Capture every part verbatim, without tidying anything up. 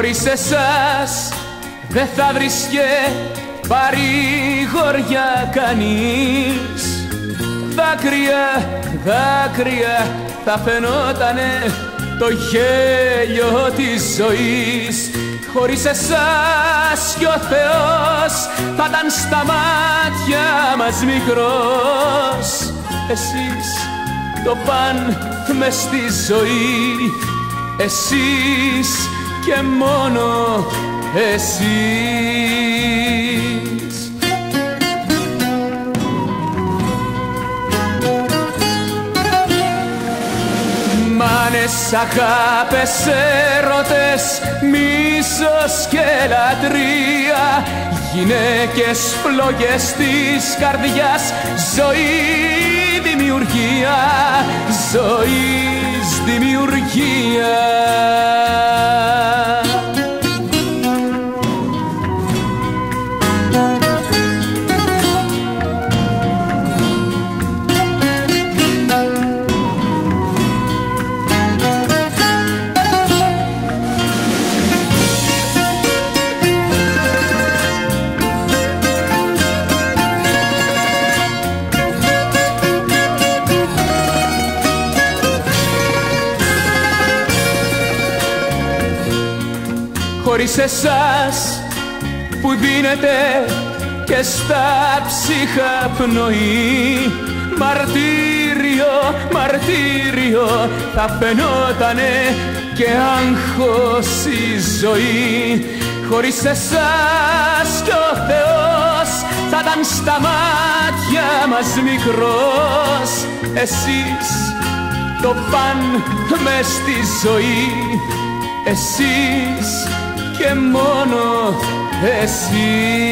Χωρίς εσάς δεν θα βρίσκε παρηγοριά κανείς. Δάκρυα, δάκρυα θα φαινότανε το γέλιο της ζωής. Χωρίς εσάς κι ο Θεός θα ήταν στα μάτια μας μικρός. Εσείς το παν μες στη ζωή, εσείς και μόνο εσείς. Μάνες, αγάπες, έρωτες, μίσος και λατρεία, γυναίκες, φλόγες της καρδιάς, ζωή, δημιουργία, ζωής δημιουργία. Χωρίς εσάς που δίνετε και στα ψυχα πνοή, μαρτύριο, μαρτύριο θα φαινότανε και άγχος η ζωή. Χωρίς εσάς κι ο Θεός θα ήταν στα μάτια μας μικρός. Εσείς το παν μες στη ζωή, εσείς και μόνο εσείς.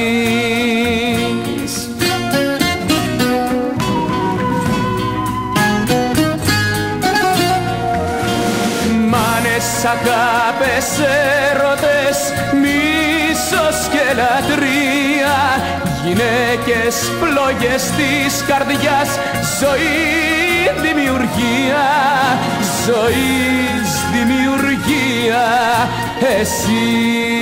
Μάνες, αγάπες, έρωτες, μίσος και λατρεία, γυναίκες, φλόγες της καρδιάς, ζωή, δημιουργία, ζωής δημιουργία, εσύ.